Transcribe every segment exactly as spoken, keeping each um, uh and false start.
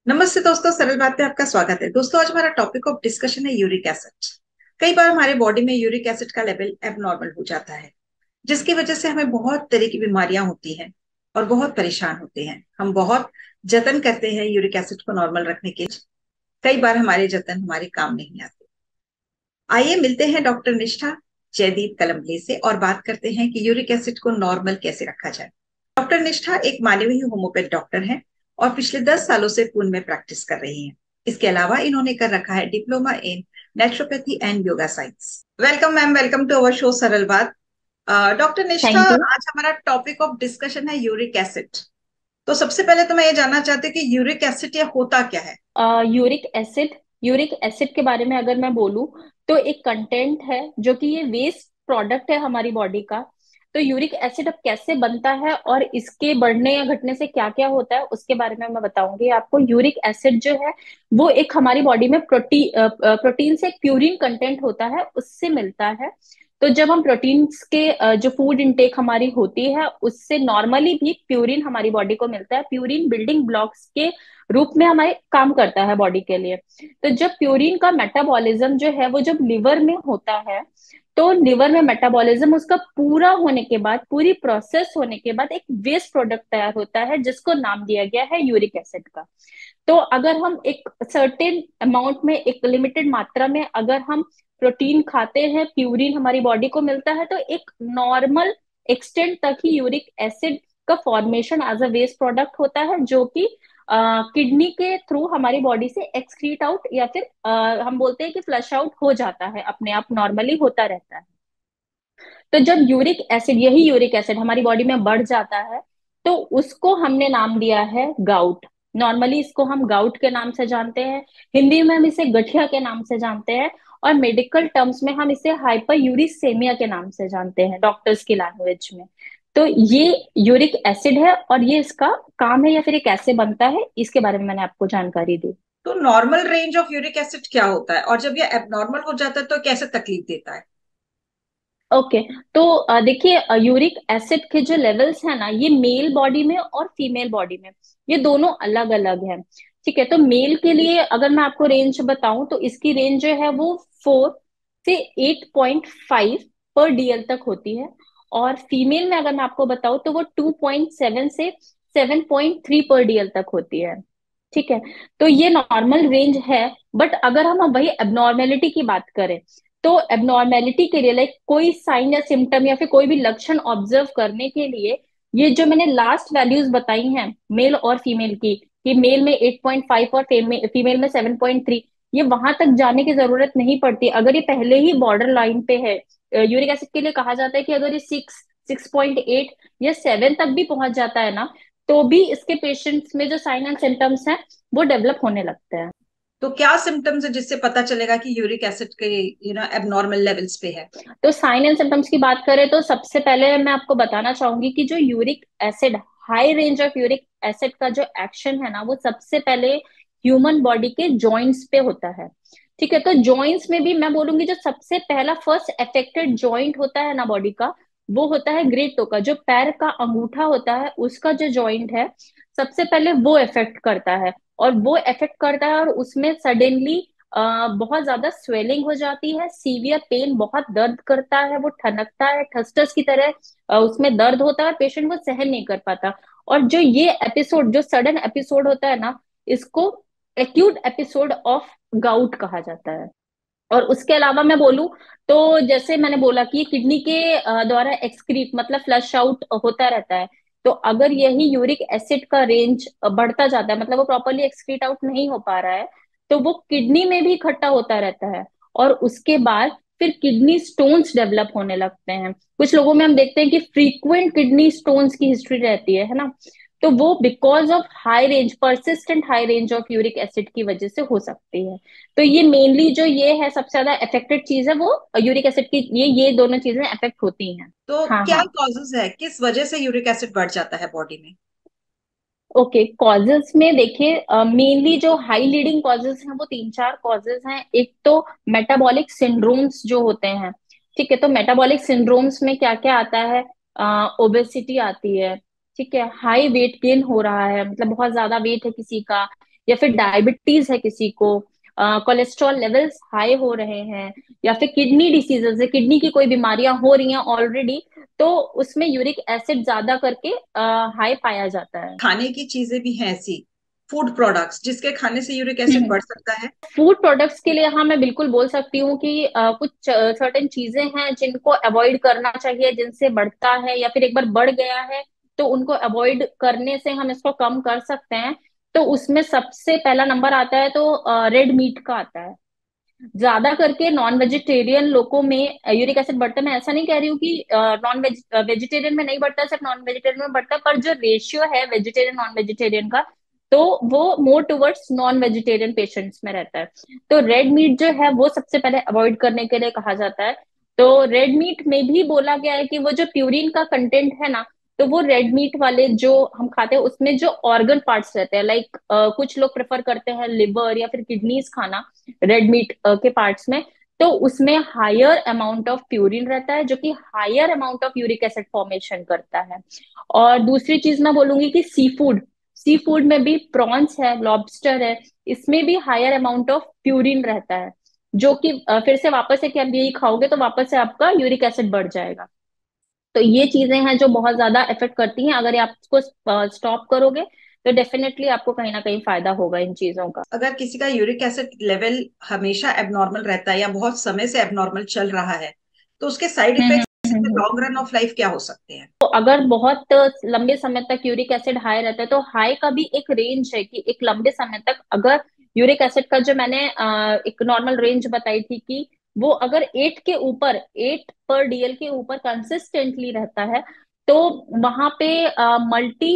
नमस्ते दोस्तों, सरल बात पे आपका स्वागत है। दोस्तों, आज हमारा टॉपिक ऑफ डिस्कशन है यूरिक एसिड। कई बार हमारे बॉडी में यूरिक एसिड का लेवल एबनॉर्मल हो जाता है, जिसकी वजह से हमें बहुत तरह की बीमारियां होती हैं और बहुत परेशान होते हैं। हम बहुत जतन करते हैं यूरिक एसिड को नॉर्मल रखने के। कई बार हमारे जतन हमारे काम नहीं आते। आइए मिलते हैं डॉक्टर निष्ठा जयदीप कलम्बले से और बात करते हैं कि यूरिक एसिड को नॉर्मल कैसे रखा जाए। डॉक्टर निष्ठा एक मानवीय होम्योपैथ डॉक्टर हैं और पिछले दस सालों से पुणे में प्रैक्टिस कर रही हैं। इसके अलावा इन्होंने कर रखा है diploma in naturopathy and yoga science. Welcome ma'am, welcome to our show सरल बात। Doctor Nishtha, thank you. आज हमारा टॉपिक ऑफ डिस्कशन है यूरिक एसिड। तो सबसे पहले तो मैं ये जानना चाहती हूँ कि यूरिक एसिड ये होता क्या है। यूरिक एसिड यूरिक एसिड के बारे में अगर मैं बोलूं तो एक कंटेंट है जो कि ये वेस्ट प्रोडक्ट है हमारी बॉडी का। तो यूरिक एसिड अब कैसे बनता है और इसके बढ़ने या घटने से क्या क्या होता है उसके बारे में मैं बताऊंगी आपको। यूरिक एसिड जो है वो एक हमारी बॉडी में प्रोटीन प्रोटीन से एक प्यूरिन कंटेंट होता है, उससे मिलता है। तो जब हम प्रोटीन्स के अ, जो फूड इनटेक हमारी होती है उससे नॉर्मली भी प्यूरिन हमारी बॉडी को मिलता है। प्यूरिन बिल्डिंग ब्लॉक्स के रूप में हमारे काम करता है बॉडी के लिए। तो जब प्यूरिन का मेटाबॉलिज्म जो है वो जब लिवर में होता है तो लिवर में मेटाबॉलिज्म उसका पूरा होने के बाद, पूरी प्रोसेस होने के बाद एक वेस्ट प्रोडक्ट तैयार होता है जिसको नाम दिया गया है यूरिक एसिड का। तो अगर हम एक सर्टेन अमाउंट में, एक लिमिटेड मात्रा में अगर हम प्रोटीन खाते हैं, प्यूरिन हमारी बॉडी को मिलता है, तो एक नॉर्मल एक्सटेंट तक ही यूरिक एसिड का formation as a waste product होता है, जो कि किडनी के थ्रू हमारी बॉडी से एक्सक्रीट आउट या फिर अ, हम बोलते हैं कि फ्लश आउट हो जाता है, अपने आप नॉर्मली होता रहता है। तो जब यूरिक एसिड, यही यूरिक एसिड हमारी बॉडी में बढ़ जाता है तो उसको हमने नाम दिया है गाउट। नॉर्मली इसको हम गाउट के नाम से जानते हैं, हिंदी में हम इसे गठिया के नाम से जानते हैं, और मेडिकल टर्म्स में हम इसे हाइपर यूरिसेमिया के नाम से जानते हैं, डॉक्टर्स की लैंग्वेज में। तो ये यूरिक एसिड है और ये इसका काम है या फिर ये कैसे बनता है इसके बारे में मैंने आपको जानकारी दी। तो normal range of uric acid क्या होता है और जब ये एबनॉर्मल हो जाता है तो कैसे तकलीफ देता है। ओके। तो अ, देखिए, यूरिक एसिड के जो लेवल्स है ना, ये मेल बॉडी में और फीमेल बॉडी में ये दोनों अलग अलग है। ठीक है, तो मेल के लिए अगर मैं आपको रेंज बताऊं तो इसकी रेंज जो है वो फोर से एट पॉइंट फाइव पर डीएल तक होती है। और फीमेल में अगर मैं आपको बताऊं तो वो टू पॉइंट सेवन से सेवन पॉइंट थ्री पर डीएल तक होती है। ठीक है, तो ये नॉर्मल रेंज है। बट अगर हम वही एबनॉर्मेलिटी की बात करें तो एबनॉर्मेलिटी के लिए, लाइक कोई साइन या सिम्टम या फिर कोई भी लक्षण ऑब्जर्व करने के लिए, ये जो मैंने लास्ट वैल्यूज बताई हैं मेल और फीमेल की, कि मेल में एट पॉइंट फाइव और फीमेल में सेवन पॉइंट थ्री, ये वहां तक जाने की जरूरत नहीं पड़ती अगर ये पहले ही बॉर्डर लाइन पे है। यूरिक एसिड के लिए कहा जाता है कि अगर ये सिक्स सिक्स पॉइंट एट या सेवन तक भी पहुंच जाता है ना, तो भी इसके पेशेंट्स में जो साइन एंड सिम्टम्स हैं वो डेवलप होने लगते हैं। तो क्या सिम्टम्स है जिससे पता चलेगा कि यूरिक एसिड के यू नो एबनॉर्मल लेवल्स पे है। तो साइन एंड सिम्टम्स की बात करें तो सबसे पहले मैं आपको बताना चाहूंगी कि जो uric acid, high range of uric acid का जो एक्शन है ना, वो सबसे पहले ह्यूमन बॉडी के जॉइंट्स पे होता है। ठीक है, तो जॉइंट्स में भी मैं बोलूंगी जो सबसे पहला फर्स्ट अफेक्टेड जॉइंट होता है ना बॉडी का, वो होता है ग्रेट टो का, जो पैर का अंगूठा होता है उसका जो जॉइंट है, सबसे पहले वो इफेक्ट करता है। और वो इफेक्ट करता है और उसमें सडनली अ, बहुत ज्यादा स्वेलिंग हो जाती है, सीवियर पेन, बहुत दर्द करता है, वो ठनकता है, ठसठस की तरह अ, उसमें दर्द होता है और पेशेंट वो सहन नहीं कर पाता। और जो ये एपिसोड, जो सडन एपिसोड होता है ना, इसको एक्यूट एपिसोड ऑफ गाउट कहा जाता है। और उसके अलावा मैं बोलूं तो जैसे मैंने बोला कि ये किडनी के अ, द्वारा एक्सक्रीट मतलब फ्लश आउट होता रहता है। तो अगर यही यूरिक एसिड का रेंज बढ़ता जाता है, मतलब वो प्रॉपरली एक्सक्रीट आउट नहीं हो पा रहा है, तो वो किडनी में भी इकट्ठा होता रहता है। और उसके बाद फिर किडनी स्टोन्स डेवलप होने लगते हैं। कुछ लोगों में हम देखते हैं कि फ्रीक्वेंट किडनी स्टोन्स की हिस्ट्री रहती है है ना। तो वो because of high range, persistent high range of uric acid की वजह से हो सकती है। तो ये मेनली जो ये है सबसे ज्यादा अफेक्टेड चीज है वो यूरिक एसिड की, ये ये दोनों चीजें अफेक्ट होती हैं। तो हाँ क्या हाँ। कॉजेज है, किस वजह से यूरिक एसिड बढ़ जाता है बॉडी में। ओके, कॉजेज में देखिए, मेनली जो हाई लीडिंग कॉजेज हैं वो तीन चार कॉजेज हैं। एक तो मेटाबॉलिक सिंड्रोम्स जो होते हैं। ठीक है, तो मेटाबॉलिक सिंड्रोम्स में क्या क्या आता है? ओबेसिटी आती है। ठीक है, हाई वेट गेन हो रहा है, मतलब बहुत ज्यादा वेट है किसी का, या फिर डायबिटीज है किसी को, कोलेस्ट्रॉल लेवल्स हाई हो रहे हैं, या फिर किडनी डिसीजेज है, किडनी की कोई बीमारियां हो रही हैं ऑलरेडी, तो उसमें यूरिक एसिड ज्यादा करके हाई पाया जाता है। खाने की चीजें भी हैं ऐसी, फूड प्रोडक्ट्स जिसके खाने से यूरिक एसिड बढ़ सकता है? फूड प्रोडक्ट्स के लिए हाँ मैं बिल्कुल बोल सकती हूँ कि अ, कुछ सर्टेन चीजें हैं जिनको अवॉइड करना चाहिए, जिनसे बढ़ता है या फिर एक बार बढ़ गया है तो उनको अवॉइड करने से हम इसको कम कर सकते हैं। तो उसमें सबसे पहला नंबर आता है तो रेड मीट का आता है। ज्यादा करके नॉन वेजिटेरियन लोगों में यूरिक एसिड बढ़ता है। मैं ऐसा नहीं कह रही हूँ कि नॉन वेज वेजिटेरियन में नहीं बढ़ता, सिर्फ नॉन वेजिटेरियन में बढ़ता है, पर जो रेशियो है वेजिटेरियन नॉन वेजिटेरियन का, तो वो more towards non vegetarian patients में रहता है। तो रेड मीट जो है वो सबसे पहले अवॉइड करने के लिए कहा जाता है। तो रेड मीट में भी बोला गया है कि वो जो प्यूरिन का कंटेंट है ना, तो वो रेड मीट वाले जो हम खाते हैं उसमें जो ऑर्गन पार्ट्स रहते हैं, लाइक कुछ लोग प्रेफर करते हैं लिवर या फिर किडनीज खाना रेड मीट के पार्ट्स में, तो उसमें हायर अमाउंट ऑफ प्यूरिन रहता है जो कि higher amount of uric acid formation करता है। और दूसरी चीज मैं बोलूंगी कि सी फूड, सी फूड में भी प्रॉन्स है, लॉबस्टर है, इसमें भी हायर अमाउंट ऑफ प्यूरिन रहता है, जो कि अ, फिर से वापस से कि आप यही खाओगे तो वापस से आपका यूरिक एसिड बढ़ जाएगा। तो ये चीजें हैं जो बहुत ज्यादा इफेक्ट करती हैं। अगर आप इसको स्टॉप करोगे तो डेफिनेटली आपको कहीं ना कहीं फायदा होगा इन चीजों का। अगर किसी का यूरिक एसिड लेवल हमेशा एबनॉर्मल रहता है या बहुत समय से एबनॉर्मल चल रहा है, तो उसके side hmm effects hmm hmm. Long run of life क्या हो सकते हैं? तो अगर बहुत लंबे समय तक यूरिक एसिड हाई रहता है तो हाई का भी एक रेंज है कि एक लंबे समय तक अगर यूरिक एसिड का जो मैंने अ, एक नॉर्मल रेंज बताई थी कि वो अगर एट के ऊपर, एट पर डीएल के ऊपर कंसिस्टेंटली रहता है, तो वहां पे मल्टी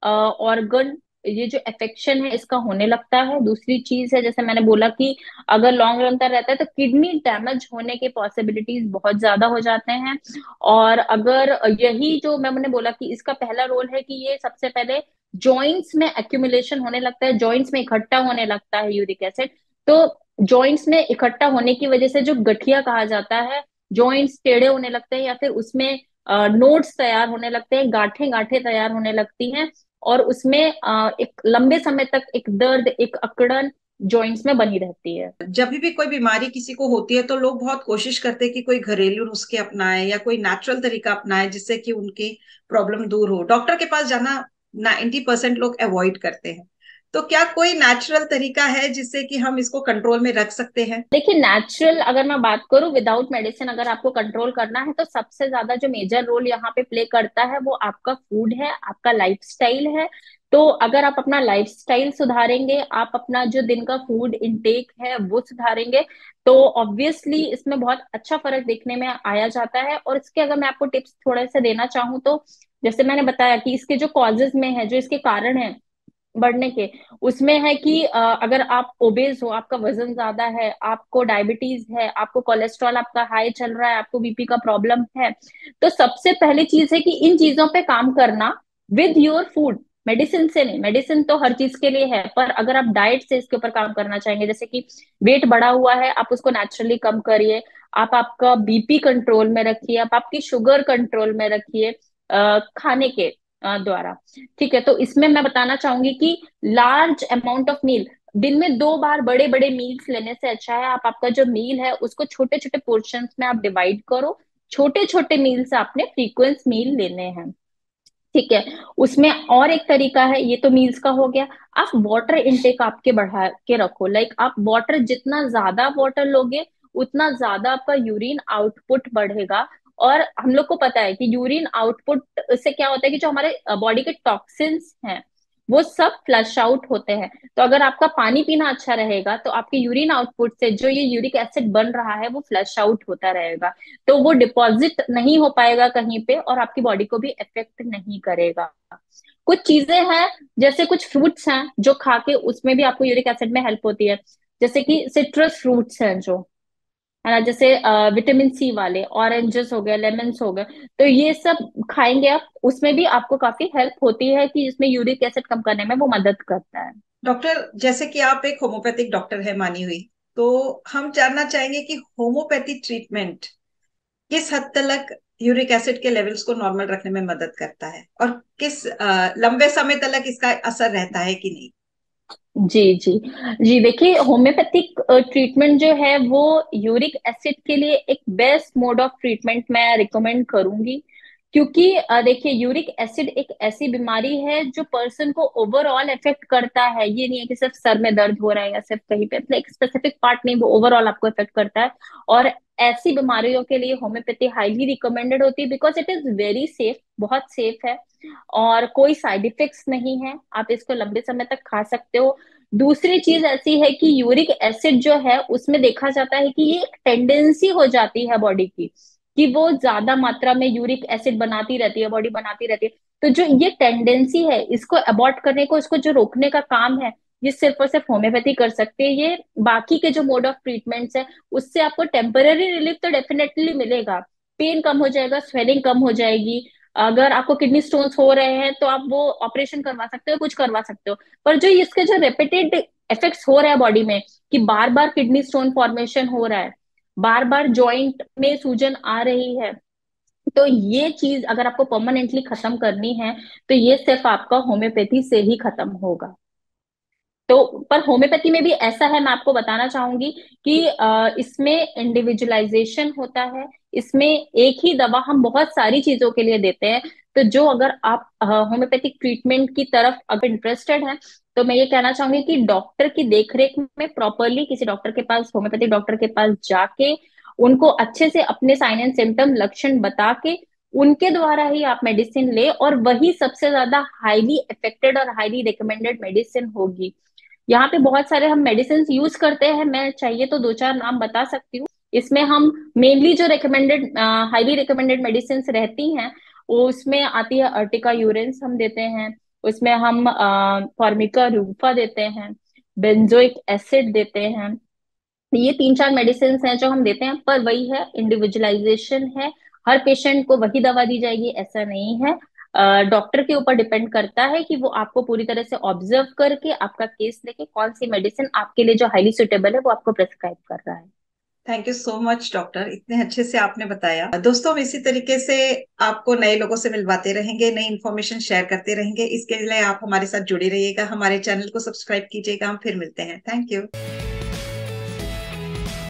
ऑर्गन ये जो अफेक्शन है इसका होने लगता है। दूसरी चीज है जैसे मैंने बोला कि अगर लॉन्ग रन तक रहता है तो किडनी डैमेज होने के पॉसिबिलिटीज बहुत ज्यादा हो जाते हैं। और अगर यही जो मैं मैंने बोला कि इसका पहला रोल है कि ये सबसे पहले जॉइंट्स में एक्यूमुलेशन होने लगता है, जॉइंट्स में इकट्ठा होने लगता है यूरिक एसिड। तो जॉइंट्स में इकट्ठा होने की वजह से जो गठिया कहा जाता है, जॉइंट्स टेढ़े होने लगते हैं या फिर उसमें नोड्स तैयार होने लगते हैं, गांठें गांठें तैयार होने लगती हैं, और उसमें अ, एक लंबे समय तक एक दर्द, एक अकड़न जॉइंट्स में बनी रहती है। जब भी कोई बीमारी किसी को होती है तो लोग बहुत कोशिश करते हैं कि कोई घरेलू नुस्खे अपनाएं या कोई नेचुरल तरीका अपनाएं जिससे कि उनकी प्रॉब्लम दूर हो। डॉक्टर के पास जाना नाइन्टी परसेंट लोग अवॉइड करते हैं। तो क्या कोई नेचुरल तरीका है जिससे कि हम इसको कंट्रोल में रख सकते हैं? देखिए नेचुरल अगर मैं बात करूं विदाउट मेडिसिन अगर आपको कंट्रोल करना है तो सबसे ज्यादा जो मेजर रोल यहाँ पे प्ले करता है वो आपका फूड है, आपका लाइफस्टाइल है। तो अगर आप अपना लाइफस्टाइल सुधारेंगे, आप अपना जो दिन का फूड इनटेक है वो सुधारेंगे, तो ऑब्वियसली इसमें बहुत अच्छा फर्क देखने में आया जाता है। और इसके अगर मैं आपको टिप्स थोड़े से देना चाहूँ तो जैसे मैंने बताया कि इसके जो कॉजेज में है, जो इसके कारण है बढ़ने के, उसमें है कि अ, अगर आप ओबेज हो, आपका वजन ज्यादा है, आपको डायबिटीज है, आपको कोलेस्ट्रॉल आपका हाई चल रहा है, आपको बीपी का प्रॉब्लम है, तो सबसे पहली चीज है कि इन चीजों पे काम करना विद योर फूड, मेडिसिन से नहीं। मेडिसिन तो हर चीज के लिए है, पर अगर आप डाइट से इसके ऊपर काम करना चाहेंगे, जैसे कि वेट बढ़ा हुआ है आप उसको नेचुरली कम करिए, आप आपका बीपी कंट्रोल में रखिए, आप आपकी शुगर कंट्रोल में रखिए अ, खाने के अ, द्वारा। ठीक है, तो इसमें मैं बताना चाहूंगी कि लार्ज अमाउंट ऑफ मील, दिन में दो बार बड़े बड़े मील्स लेने से अच्छा है आप आपका जो मील है उसको छोटे छोटे पोर्शंस में आप डिवाइड करो। छोटे छोटे मील से आपने फ्रीक्वेंट मील लेने हैं। ठीक है, उसमें और एक तरीका है, ये तो मील्स का हो गया। आप वाटर इनटेक आपके बढ़ा के रखो, लाइक आप वाटर जितना ज्यादा वाटर लोगे उतना ज्यादा आपका यूरिन आउटपुट बढ़ेगा। और हम लोग को पता है कि यूरिन आउटपुट से क्या होता है कि जो हमारे बॉडी के टॉक्सिन्स हैं वो सब फ्लश आउट होते हैं। तो अगर आपका पानी पीना अच्छा रहेगा तो आपके यूरिन आउटपुट से जो ये यूरिक एसिड बन रहा है वो फ्लश आउट होता रहेगा, तो वो डिपॉजिट नहीं हो पाएगा कहीं पे और आपकी बॉडी को भी इफेक्ट नहीं करेगा। कुछ चीजें हैं, जैसे कुछ फ्रूट्स हैं जो खा के उसमें भी आपको यूरिक एसिड में हेल्प होती है, जैसे कि सिट्रस फ्रूट्स हैं जो है ना, जैसे विटामिन सी वाले ऑरेंजेस हो गए, लेमन्स हो गए, तो ये सब खाएंगे आप, उसमें भी आपको काफी हेल्प होती है कि इसमें यूरिक एसिड कम करने में वो मदद करता है। डॉक्टर, जैसे कि आप एक होम्योपैथिक डॉक्टर है मानी हुई, तो हम जानना चाहेंगे कि होम्योपैथी ट्रीटमेंट किस हद तक यूरिक एसिड के लेवल्स को नॉर्मल रखने में मदद करता है और किस अ, लंबे समय तक इसका असर रहता है कि नहीं? जी जी जी, देखिए होम्योपैथिक ट्रीटमेंट जो है वो यूरिक एसिड के लिए एक बेस्ट मोड ऑफ ट्रीटमेंट मैं रिकमेंड करूंगी। क्योंकि अ, देखिए यूरिक एसिड एक ऐसी बीमारी है जो पर्सन को ओवरऑल इफेक्ट करता है। ये नहीं है कि सिर्फ सर में दर्द हो रहा है या सिर्फ कहीं पे, मतलब एक स्पेसिफिक पार्ट नहीं, वो ओवरऑल आपको इफेक्ट करता है। और ऐसी बीमारियों के लिए होम्योपैथी हाईली रिकमेंडेड होती है, because it is very safe, बहुत सेफ है। और कोई साइड इफेक्ट्स नहीं है, आप इसको लंबे समय तक खा सकते हो। दूसरी चीज ऐसी है कि यूरिक एसिड जो है उसमें देखा जाता है कि ये एक टेंडेंसी हो जाती है बॉडी की, कि वो ज्यादा मात्रा में यूरिक एसिड बनाती रहती है, बॉडी बनाती रहती है। तो जो ये टेंडेंसी है, इसको अबॉर्ट करने को, इसको जो रोकने का काम है, ये सिर्फ और सिर्फ होम्योपैथी कर सकते हैं। ये बाकी के जो मोड ऑफ ट्रीटमेंट्स है उससे आपको टेम्पररी रिलीफ तो डेफिनेटली मिलेगा, पेन कम हो जाएगा, स्वेलिंग कम हो जाएगी। अगर आपको किडनी स्टोन्स हो रहे हैं तो आप वो ऑपरेशन करवा सकते हो, कुछ करवा सकते हो। पर जो इसके जो रिपीटेड इफेक्ट्स हो रहा है बॉडी में, कि बार बार किडनी स्टोन फॉर्मेशन हो रहा है, बार बार जॉइंट में सूजन आ रही है, तो ये चीज अगर आपको परमानेंटली खत्म करनी है तो ये सिर्फ आपका होम्योपैथी से ही खत्म होगा। तो पर होम्योपैथी में भी ऐसा है, मैं आपको बताना चाहूंगी कि अ, इसमें इंडिविजुअलाइजेशन होता है। इसमें एक ही दवा हम बहुत सारी चीजों के लिए देते हैं। तो जो अगर आप होम्योपैथिक ट्रीटमेंट की तरफ अगर इंटरेस्टेड हैं, तो मैं ये कहना चाहूंगी कि डॉक्टर की देखरेख में प्रॉपरली किसी डॉक्टर के पास, होम्योपैथिक डॉक्टर के पास जाके उनको अच्छे से अपने साइन एंड सिम्टम लक्षण बता के उनके द्वारा ही आप मेडिसिन ले, और वही सबसे ज्यादा हाईली इफेक्टेड और हाईली रिकमेंडेड मेडिसिन होगी। यहाँ पे बहुत सारे हम मेडिसिन यूज करते हैं, मैं चाहिए तो दो चार नाम बता सकती हूँ। इसमें हम मेनली जो रिकमेंडेड, हाईली रिकमेंडेड मेडिसिन रहती हैं, वो उसमें आती है अर्टिका यूरेंस हम देते हैं, उसमें हम फॉर्मिका रूफा देते हैं, बेंजोइक एसिड देते हैं। ये तीन चार मेडिसिन हैं जो हम देते हैं, पर वही है, इंडिविजुअलाइजेशन है। हर पेशेंट को वही दवा दी जाएगी ऐसा नहीं है। डॉक्टर के ऊपर डिपेंड करता है कि वो आपको पूरी तरह से ऑब्जर्व करके आपका केस लेके कौन सी मेडिसिन आपके लिए जो हाईली सुटेबल है वो आपको प्रेस्क्राइब कर रहा है। Thank you so much doctor, इतने अच्छे से आपने बताया। दोस्तों, हम इसी तरीके से आपको नए लोगों से मिलवाते रहेंगे, नई इन्फॉर्मेशन शेयर करते रहेंगे। इसके लिए आप हमारे साथ जुड़े रहिएगा, हमारे चैनल को सब्सक्राइब कीजिएगा। हम फिर मिलते हैं। Thank you.